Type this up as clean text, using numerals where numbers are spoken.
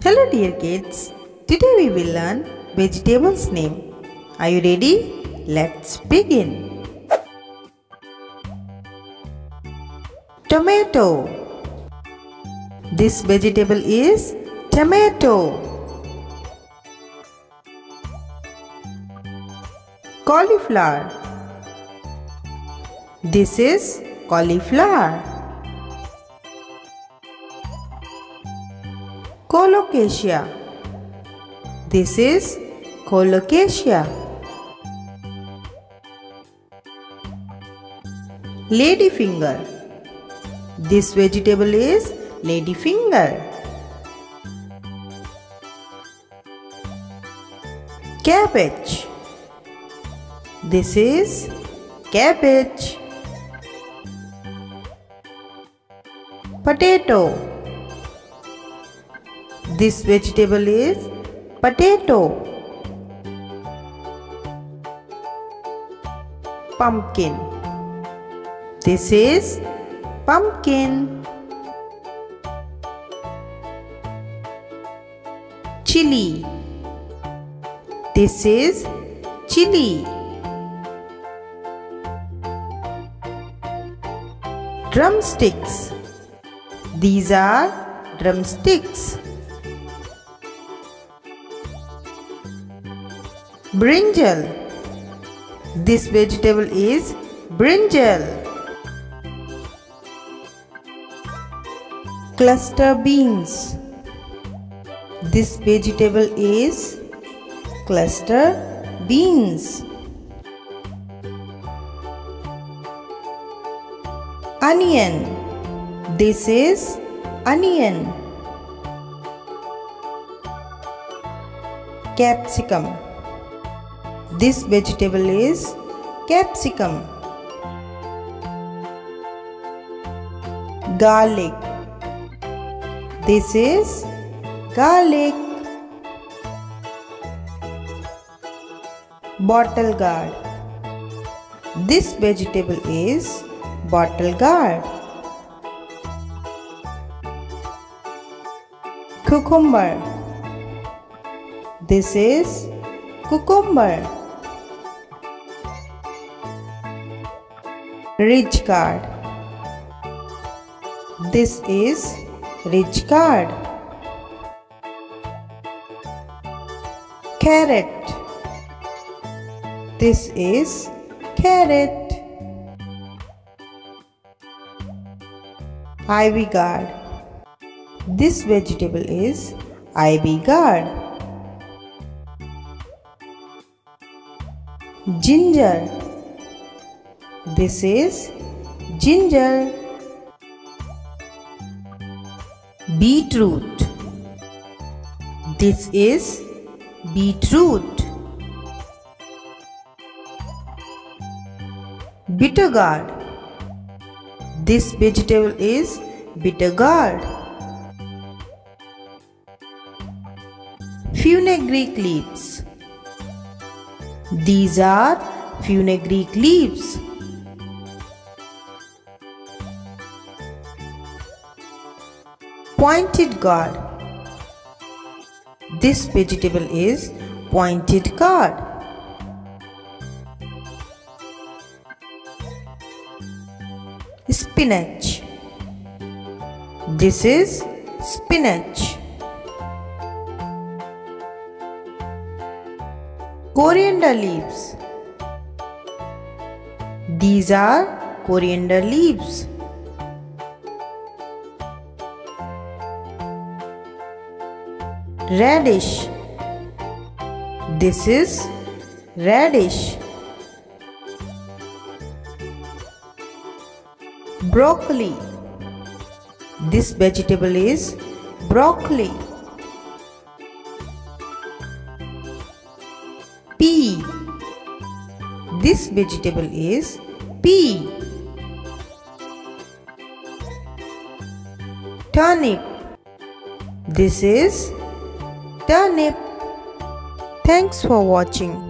Hello dear kids, today we will learn vegetables name. Are you ready? Let's begin. Tomato. This vegetable is tomato. Cauliflower. This is cauliflower. Colocasia. This is colocasia. Ladyfinger. This vegetable is ladyfinger. Cabbage. This is cabbage. Potato. This vegetable is potato. Pumpkin. This is pumpkin. Chili. This is chili. Drumsticks. These are drumsticks. Brinjal. This vegetable is brinjal. Cluster beans. This vegetable is cluster beans. Onion. This is onion. Capsicum. This vegetable is capsicum. Garlic. This is garlic. Bottle gourd. This vegetable is bottle gourd. Cucumber. This is cucumber. Ridge gourd. This is ridge gourd. Carrot. This is carrot. Ivy gourd. This vegetable is ivy gourd. Ginger. This is ginger. Beetroot. This is beetroot. Bitter gourd. This vegetable is bitter gourd. Fenugreek leaves. These are fenugreek leaves. Pointed gourd. This vegetable is pointed gourd. Spinach. This is spinach. Coriander leaves. These are coriander leaves. Radish. This is radish. Broccoli. This vegetable is broccoli. Pea. This vegetable is pea. Turnip. This is turnip. Thanks for watching.